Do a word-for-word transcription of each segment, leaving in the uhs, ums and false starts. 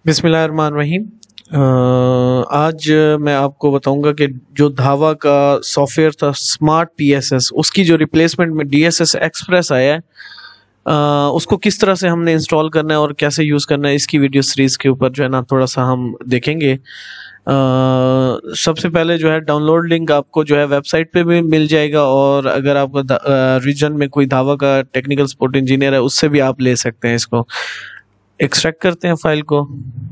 बिस्मिल्लाहिर्रहमानिर्रहीम। अ, आज मैं आपको बताऊंगा कि जो धावा का सॉफ्टवेयर था स्मार्ट पीएसएस, उसकी जो रिप्लेसमेंट में डीएसएस एक्सप्रेस आया है, अ, उसको किस तरह से हमने इंस्टॉल करना है और कैसे यूज़ करना है, इसकी वीडियो सीरीज़ के ऊपर जो है ना थोड़ा सा हम देखेंगे। अ, सबसे पहले जो है डाउनलोड लिंक आपको जो है वेबसाइट पे भी मिल जाएगा, और अगर आपका रीजन में कोई धावा का टेक्निकल सपोर्ट इंजीनियर है उससे भी आप ले सकते हैं। इसको एक्सट्रैक्ट करते हैं फाइल को।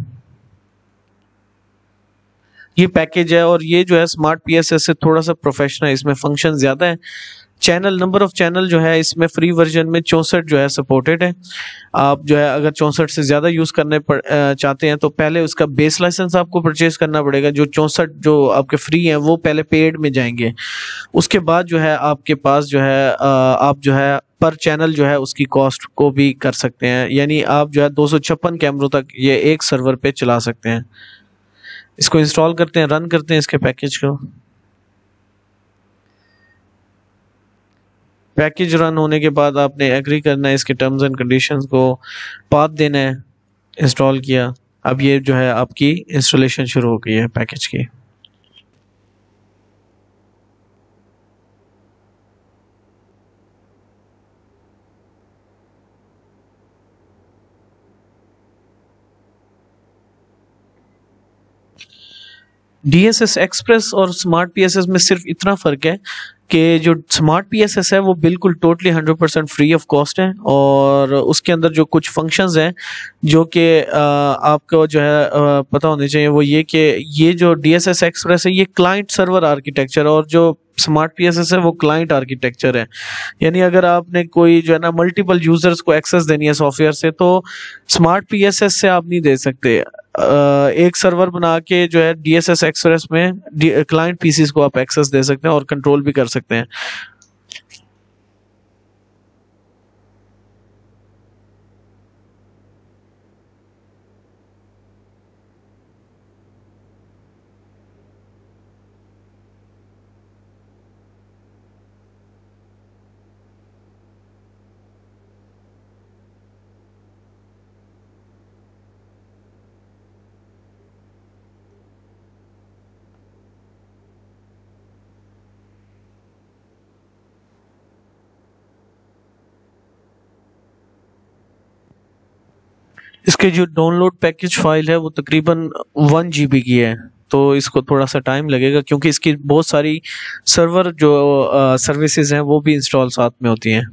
ये पैकेज है और ये जो है स्मार्ट पीएसएस से थोड़ा सा प्रोफेशनल है, इसमें फंक्शन ज़्यादा है। चैनल नंबर ऑफ चैनल जो है इसमें फ्री वर्जन में चौंसठ जो है सपोर्टेड है। आप जो है अगर चौंसठ से ज़्यादा यूज़ करने पड़, अ, चाहते हैं तो पहले उसका बेस लाइसेंस आपको परचेज करना पड़ेगा। जो चौंसठ जो आपके फ्री हैं वो पहले पेड में जाएंगे। उसके बाद जो है आपके पास जो है अ, आप जो है पर चैनल जो है उसकी कॉस्ट को भी कर सकते हैं, यानी आप जो है दो सौ छप्पन कैमरों तक ये एक सर्वर पे चला सकते हैं। इसको इंस्टॉल करते हैं, रन करते हैं इसके पैकेज को। पैकेज रन होने के बाद आपने एग्री करना है, इसके टर्म्स एंड कंडीशंस को पाथ देना है। इंस्टॉल किया, अब ये जो है आपकी इंस्टॉलेशन शुरू हो गई है पैकेज की। डीएसएस एक्सप्रेस और स्मार्ट पीएसएस में सिर्फ इतना फर्क है कि जो स्मार्ट पीएसएस है वो बिल्कुल totally hundred percent free of cost है, और उसके अंदर जो कुछ फंक्शंस हैं जो कि आपको जो है अ, पता होने चाहिए, वो ये कि ये जो डीएसएस एक्सप्रेस है ये क्लाइंट सर्वर आर्किटेक्चर, और जो स्मार्ट पीएसएस है वो क्लाइंट आर्किटेक्चर है। यानी अगर आपने कोई जो है ना मल्टीपल यूजर्स को एक्सेस देनी है सॉफ्टवेयर से, तो स्मार्ट पीएसएस से आप नहीं दे सकते। अ, एक सर्वर बना के जो है डीएसएस एक्सप्रेस में क्लाइंट पीसीस को आप एक्सेस दे सकते हैं और कंट्रोल भी कर सकते हैं। इसके जो डाउनलोड पैकेज फाइल है वो तकरीबन वन जीबी की है, तो इसको थोड़ा सा टाइम लगेगा क्योंकि इसकी बहुत सारी सर्वर जो सर्विसेज हैं वो भी इंस्टॉल साथ में होती हैं।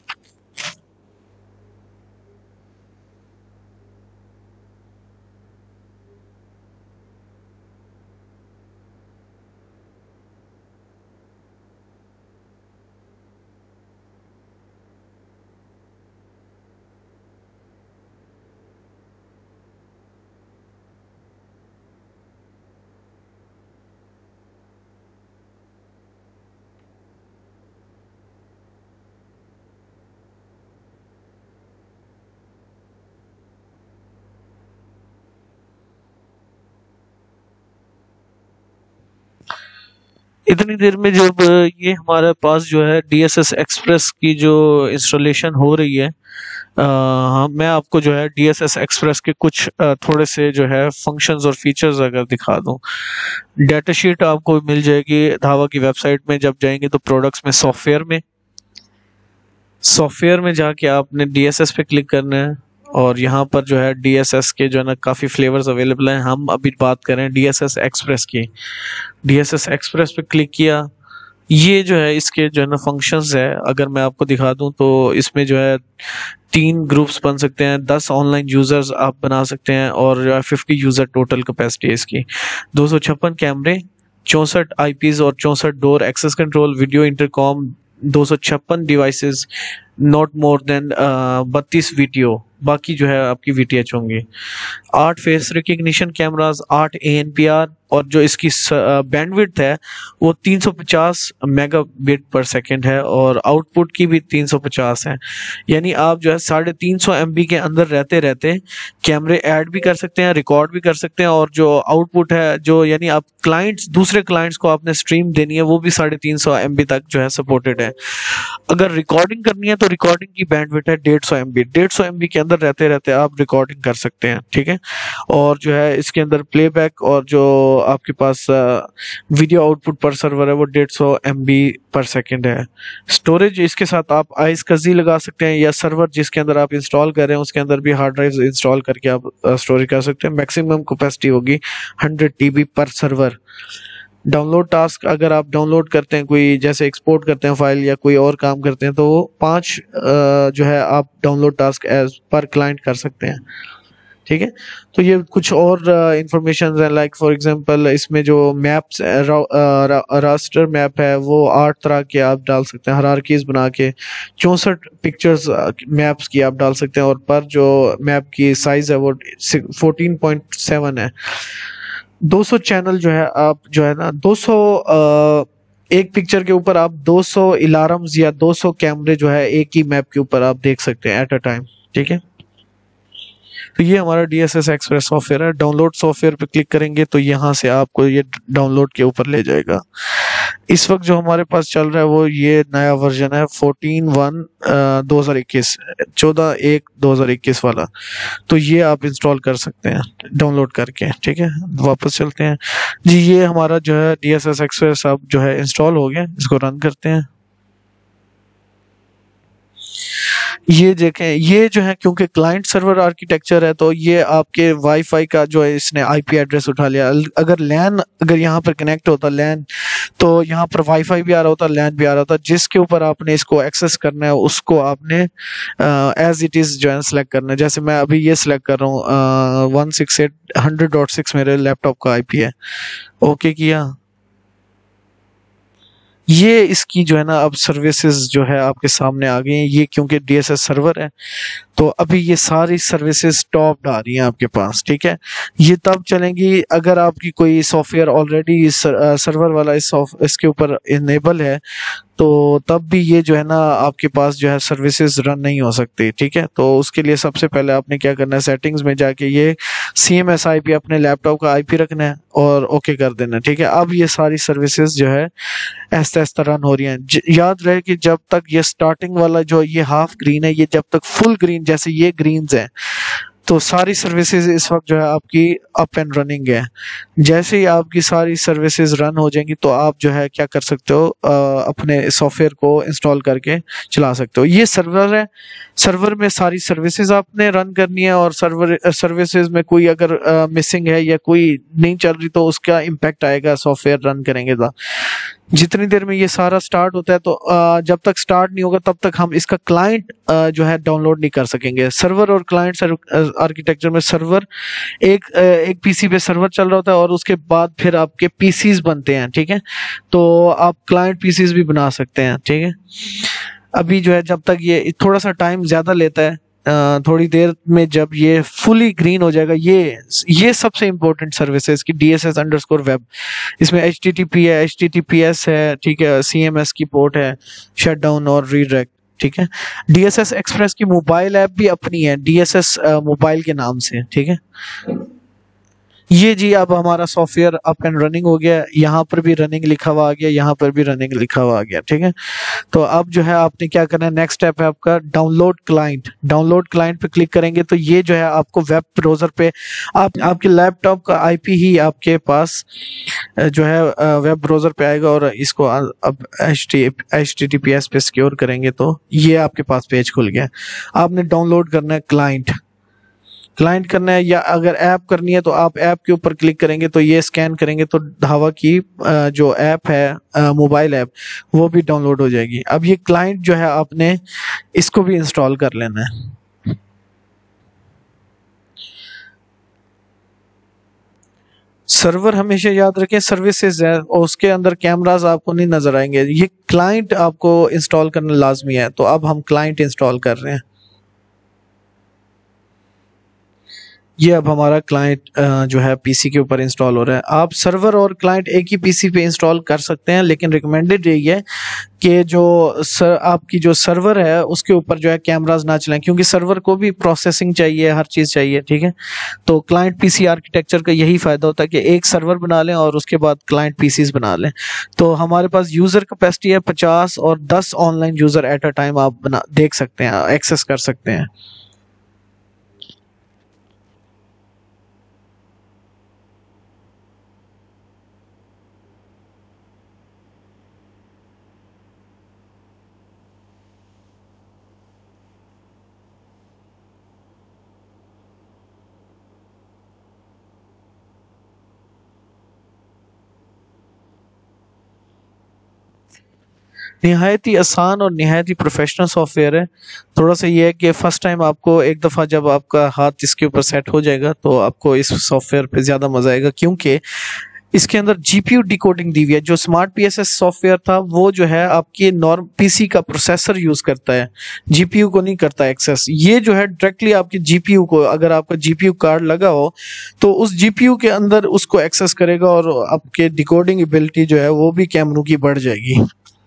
इतनी देर में जब ये हमारे पास जो है डीएसएस एक्सप्रेस की जो इंस्टॉलेशन हो रही है, आ, हाँ, मैं आपको जो है डीएसएस एक्सप्रेस के कुछ अ, थोड़े से जो है फंक्शंस और फीचर्स अगर दिखा दूं। डेटा शीट आपको मिल जाएगी धावा की वेबसाइट में। जब जाएंगे तो प्रोडक्ट्स में सॉफ्टवेयर में सॉफ्टवेयर में जाके आपने डीएसएस पे क्लिक करना है, और यहाँ पर जो है डीएसएस के जो है ना काफ़ी फ्लेवर्स अवेलेबल हैं। हम अभी बात करें डीएसएस एक्सप्रेस की। डीएसएस एक्सप्रेस पे क्लिक किया, ये जो है इसके जो है ना फंक्शंस है, अगर मैं आपको दिखा दूं तो इसमें जो है तीन ग्रुप्स बन सकते हैं, दस ऑनलाइन यूजर्स आप बना सकते हैं, और जो है फिफ्टी यूजर टोटल कैपेसिटी है इसकी। दो सौ छप्पन कैमरे, चौंसठ आईपीज और चौंसठ door access control, video intercom, दो सौ छप्पन डिवाइसेस, नॉट मोर देन बत्तीस वीटीओ, बाकी जो है आपकी वीटीएच होंगी। आठ फेस रिकग्निशन कैमरास, आठ एएनपीआर, और जो इसकी बैंडविड्थ है वो तीन सौ पचास मेगाबिट पर सेकंड है, और आउटपुट की भी तीन सौ पचास है। यानी आप जो है साढ़े तीन सौ एमबी के अंदर रहते रहते कैमरे ऐड भी कर सकते हैं, रिकॉर्ड भी कर सकते हैं, और जो आउटपुट है जो यानी आप क्लाइंट्स दूसरे क्लाइंट्स को आपने स्ट्रीम देनी है वो भी साढ़े तीन सौ एमबी तक जो है सपोर्टेड है। अगर रिकॉर्डिंग करनी है तो रिकॉर्डिंग की बैंडविड्थ है डेढ़ सौ एम बी। डेढ़ सौ एम बी के अंदर रहते रहते आप रिकॉर्डिंग कर सकते हैं, ठीक है। और जो है इसके अंदर प्लेबैक और जो आपके पास वीडियो आउटपुट पर सर्वर है वो डेढ़ सौ एम बी पर सेकेंड है। स्टोरेज इसके साथ आप आइस कजी लगा सकते हैं, या सर्वर जिसके अंदर आप इंस्टॉल कर रहे हैं उसके अंदर भी हार्ड ड्राइव इंस्टॉल करके आप स्टोरेज कर सकते हैं। मैक्सिमम कैपेसिटी होगी हंड्रेड टी बी पर सर्वर। डाउनलोड टास्क अगर आप डाउनलोड करते हैं, कोई जैसे एक्सपोर्ट करते हैं फाइल या कोई और काम करते हैं, तो वो पाँच जो है आप download task as per client कर सकते हैं, ठीक है। तो ये कुछ और इंफॉर्मेशन है, लाइक फॉर एग्जांपल इसमें जो मैप्स रास्टर मैप है वो आठ तरह के आप डाल सकते हैं, हायरार्कीज बना के चौंसठ पिक्चर्स मैप्स की आप डाल सकते हैं, और पर जो मैप की साइज है वो फोर्टीन पॉइंट सेवन है। दो सौ चैनल जो है आप जो है ना दो सौ एक पिक्चर के ऊपर आप दो सौ अलार्म्स या दो सौ कैमरे जो है एक ही मैप के ऊपर आप देख सकते हैं एट अ टाइम, ठीक है। तो ये हमारा D S S express software है। डाउनलोड सॉफ्टवेयर पे क्लिक करेंगे तो यहाँ से आपको ये डाउनलोड के ऊपर ले जाएगा। इस वक्त जो हमारे पास चल रहा है वो ये नया वर्जन है फोर्टीन वन दो हजार इक्कीस, चौदह एक दो हजार इक्कीस वाला। तो ये आप इंस्टॉल कर सकते हैं डाउनलोड करके, ठीक है। वापस चलते हैं जी। ये हमारा जो है डी एस एस एक्सप्रेस अब जो है इंस्टॉल हो गया, इसको रन करते हैं। ये देखें, ये जो है क्योंकि क्लाइंट सर्वर आर्किटेक्चर है तो ये आपके वाईफाई का जो है इसने आईपी एड्रेस उठा लिया। अगर लैन अगर यहाँ पर कनेक्ट होता लैन तो यहाँ पर वाईफाई भी आ रहा होता, लैन भी आ रहा होता। जिसके ऊपर आपने इसको एक्सेस करना है उसको आपने एज इट इज जो है सेलेक्ट करना है। जैसे मैं अभी ये सिलेक्ट कर रहा हूँ one six eight hundred dot six मेरे लैपटॉप का आईपी है। ओके किया, ये इसकी जो है ना अब सर्विसेज जो है आपके सामने आ गई हैं। ये क्योंकि डी एस एस सर्वर है तो अभी ये सारी सर्विसेज टॉप आ रही हैं आपके पास, ठीक है। ये तब चलेंगी अगर आपकी कोई सॉफ्टवेयर ऑलरेडी सर्वर वाला इस इसके ऊपर इनेबल है, तो तब भी ये जो है ना आपके पास जो है सर्विसेज रन नहीं हो सकती, ठीक है। तो उसके लिए सबसे पहले आपने क्या करना है, सेटिंग्स में जाके ये C M S I P अपने लैपटॉप का आईपी रखना है और ओके कर देना, ठीक है। अब ये सारी सर्विसेज जो है ऐसा ऐसा रन हो रही हैं। याद रहे कि जब तक ये स्टार्टिंग वाला जो ये हाफ ग्रीन है, ये जब तक फुल ग्रीन जैसे ये ग्रीन्स है तो सारी सर्विसेज इस वक्त जो है आपकी अप एंड रनिंग है। जैसे ही आपकी सारी सर्विसेज रन हो जाएंगी तो आप जो है क्या कर सकते हो, आ, अपने सॉफ्टवेयर को इंस्टॉल करके चला सकते हो। ये सर्वर है, सर्वर में सारी सर्विसेज आपने रन करनी है, और सर्वर सर्विसेज में कोई अगर मिसिंग है या कोई नहीं चल रही तो उसका इम्पैक्ट आएगा सॉफ्टवेयर रन करेंगे तो। जितनी देर में ये सारा स्टार्ट होता है तो आ, जब तक स्टार्ट नहीं होगा तब तक हम इसका क्लाइंट जो है डाउनलोड नहीं कर सकेंगे। सर्वर और क्लाइंट आर्किटेक्चर में सर्वर एक एक पीसी पे सर्वर चल रहा होता है और उसके बाद फिर आपके पीसीज बनते हैं, ठीक है। तो आप क्लाइंट पीसीज भी बना सकते हैं, ठीक है। अभी जो है जब तक ये थोड़ा सा टाइम ज्यादा लेता है, थोड़ी देर में जब ये फुली ग्रीन हो जाएगा, ये ये सबसे इंपॉर्टेंट सर्विसेज की D S S underscore web. इसमें एच टी टी पी है, H T T P S है, ठीक है, सी एम एस की पोर्ट है, शट डाउन और रीडायरेक्ट, ठीक है। डी एस एस एक्सप्रेस की मोबाइल ऐप भी अपनी है, डी एस एस मोबाइल के नाम से, ठीक है। ये जी अब हमारा सॉफ्टवेयर अप एंड रनिंग हो गया। यहाँ पर भी रनिंग लिखा हुआ आ गया, यहाँ पर भी रनिंग लिखा हुआ आ गया, ठीक है। तो अब जो है आपने क्या करना है, नेक्स्ट स्टेप है आपका डाउनलोड क्लाइंट। डाउनलोड क्लाइंट पे क्लिक करेंगे तो ये जो है आपको वेब ब्राउजर पे आप आपके लैपटॉप का आईपी ही आपके पास जो है वेब ब्राउजर पे आएगा, और इसको अब H T T P S पे सिक्योर करेंगे तो ये आपके पास पेज खुल गया। आपने डाउनलोड करना है क्लाइंट क्लाइंट करना है, या अगर ऐप करनी है तो आप ऐप के ऊपर क्लिक करेंगे तो ये स्कैन करेंगे तो धावा की जो ऐप है मोबाइल ऐप वो भी डाउनलोड हो जाएगी। अब ये क्लाइंट जो है आपने इसको भी इंस्टॉल कर लेना है। सर्वर हमेशा याद रखें सर्विसेज है और उसके अंदर कैमरास आपको नहीं नजर आएंगे। ये क्लाइंट आपको इंस्टॉल करना लाजमी है, तो अब हम क्लाइंट इंस्टॉल कर रहे हैं। ये अब हमारा क्लाइंट जो है पीसी के ऊपर इंस्टॉल हो रहा है। आप सर्वर और क्लाइंट एक ही पीसी पे इंस्टॉल कर सकते हैं, लेकिन रिकमेंडेड यही है कि जो सर आपकी जो सर्वर है उसके ऊपर जो है कैमरास ना चलाएं, क्योंकि सर्वर को भी प्रोसेसिंग चाहिए, हर चीज़ चाहिए, ठीक है। तो क्लाइंट पीसी आर्किटेक्चर का यही फ़ायदा होता है कि एक सर्वर बना लें और उसके बाद क्लाइंट पीसीज बना लें। तो हमारे पास यूज़र कैपेसिटी है पचास और दस online user at a time आप बना देख सकते हैं, एक्सेस कर सकते हैं। निहायत ही आसान और निहायत ही प्रोफेशनल सॉफ्टवेयर है। थोड़ा सा ये है कि फर्स्ट टाइम आपको एक दफ़ा जब आपका हाथ इसके ऊपर सेट हो जाएगा तो आपको इस सॉफ्टवेयर पे ज़्यादा मज़ा आएगा, क्योंकि इसके अंदर जीपीयू डिकोडिंग दी हुई है। जो स्मार्ट पीएसएस सॉफ्टवेयर था वो जो है आपकी नॉर्म पीसी का प्रोसेसर यूज करता है, जीपीयू को नहीं करता एक्सेस। ये जो है डायरेक्टली आपके जीपीयू को, अगर आपका जीपीयू कार्ड लगा हो तो उस जीपीयू के अंदर उसको एक्सेस करेगा और आपके डिकोडिंग एबिलिटी जो है वो भी कैमरों की बढ़ जाएगी।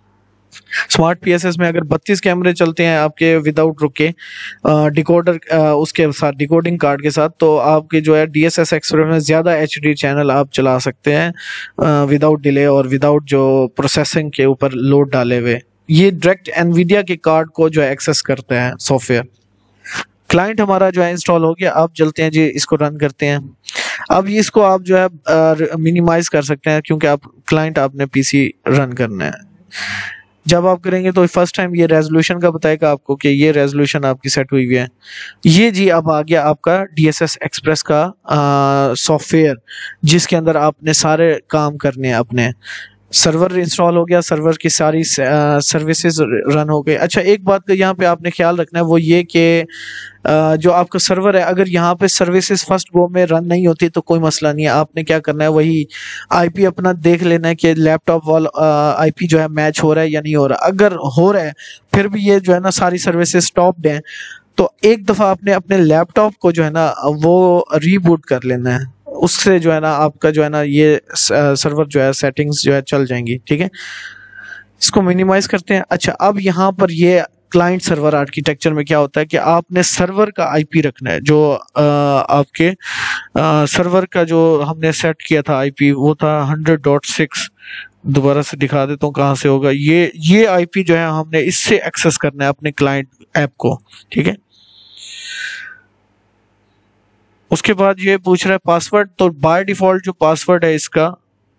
स्मार्ट पीएसएस में अगर बत्तीस कैमरे चलते हैं आपके विदाउट रुके डिकोडर उसके साथ, डिकोडिंग कार्ड के साथ, तो आपके जो है डीएसएस एक्सप्रेस में ज़्यादा एचडी चैनल आप चला सकते हैं विदाउट डिले और विदाउट जो प्रोसेसिंग के ऊपर लोड डाले हुए। ये डायरेक्ट एनवीडिया के कार्ड को जो है एक्सेस करते हैं सॉफ्टवेयर। क्लाइंट हमारा जो है इंस्टॉल हो गया, अब चलते हैं जी इसको रन करते हैं। अब इसको आप जो है मिनिमाइज कर सकते हैं, क्योंकि आप क्लाइंट आपने पीसी रन करना है। जब आप करेंगे तो फर्स्ट टाइम ये रेजोल्यूशन का बताएगा आपको कि ये रेजोल्यूशन आपकी सेट हुई हुई है। ये जी अब आ गया आपका डीएसएस एक्सप्रेस का सॉफ्टवेयर, जिसके अंदर आपने सारे काम करने हैं अपने। सर्वर इंस्टॉल हो गया, सर्वर की सारी सर्विसेज रन हो गई। अच्छा, एक बात का यहाँ पे आपने ख्याल रखना है, वो ये कि जो आपका सर्वर है, अगर यहाँ पे सर्विसेज फर्स्ट गो में रन नहीं होती तो कोई मसला नहीं है। आपने क्या करना है, वही आईपी अपना देख लेना है कि लैपटॉप वाला आईपी जो है मैच हो रहा है या नहीं हो रहा। अगर हो रहा है फिर भी ये जो है ना सारी सर्विसेज स्टॉप्ड हैं, तो एक दफ़ा आपने अपने लैपटॉप को जो है ना वो रीबूट कर लेना है। उससे जो है ना आपका जो है ना ये सर्वर जो है सेटिंग्स जो है चल जाएंगी, ठीक है। इसको मिनिमाइज करते हैं। अच्छा, अब यहाँ पर ये क्लाइंट सर्वर आर्किटेक्चर में क्या होता है कि आपने सर्वर का आईपी रखना है। जो आ, आपके आ, सर्वर का जो हमने सेट किया था आईपी वो था हंड्रेड डॉट सिक्स। दोबारा से दिखा देता हूँ कहाँ से होगा। ये ये आईपी जो है हमने इससे एक्सेस करना है अपने क्लाइंट ऐप को, ठीक है। उसके बाद ये पूछ रहा है पासवर्ड, तो बाय डिफॉल्ट जो पासवर्ड है इसका,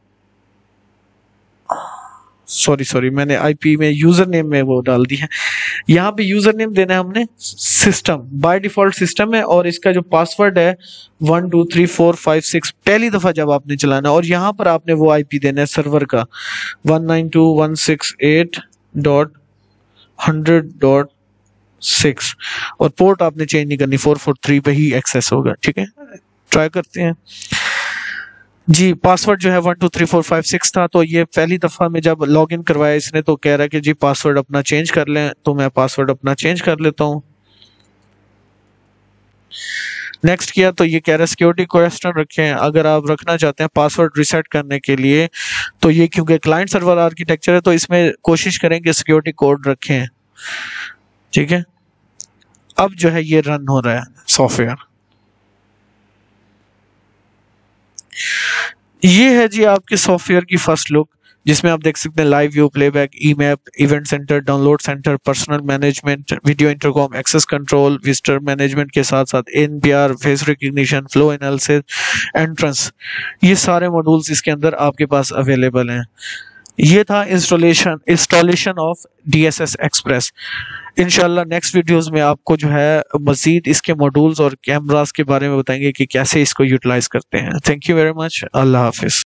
सॉरी सॉरी मैंने आईपी में यूजर नेम में वो डाल दी है। यहाँ पे यूजर नेम देना है हमने सिस्टम, बाय डिफॉल्ट सिस्टम है, और इसका जो पासवर्ड है one two three four five six पहली दफा जब आपने चलाना है। और यहाँ पर आपने वो आईपी देना है सर्वर का one nine two one six eight dot hundred dot six, और पोर्ट आपने चेंज नहीं करनी, फोर फोर थ्री पे ही एक्सेस होगा, ठीक है। ट्राई करते हैं जी। पासवर्ड जो है one two three four five six था, तो ये पहली दफा में जब लॉगिन करवाया इसने तो कह रहा है कि जी पासवर्ड अपना चेंज कर लें, तो मैं पासवर्ड अपना चेंज कर लेता हूँ। नेक्स्ट किया तो ये कह रहा है सिक्योरिटी क्वेश्चन रखें। अगर आप रखना चाहते हैं पासवर्ड रिसेट करने के लिए, तो ये क्योंकि क्लाइंट सर्वर आर्किटेक्चर है तो इसमें कोशिश करें कि सिक्योरिटी कोड रखें, ठीक है। अब जो है ये रन हो रहा है सॉफ्टवेयर। ये है जी आपके सॉफ्टवेयर की फर्स्ट लुक, जिसमें आप देख सकते हैं live view, playback, E map, event centre, download centre, personal management, video intercom, access control, visitor management के साथ साथ NPR, face recognition, flow analysis, entrance, ये सारे मॉड्यूल्स इसके अंदर आपके पास अवेलेबल हैं। ये था installation installation of DSS express. इंशाल्लाह नेक्स्ट वीडियोस में आपको जो है मजीद इसके मॉड्यूल्स और कैमरास के बारे में बताएंगे कि कैसे इसको यूटिलाइज करते हैं। Thank you very much. अल्लाह हाफिज।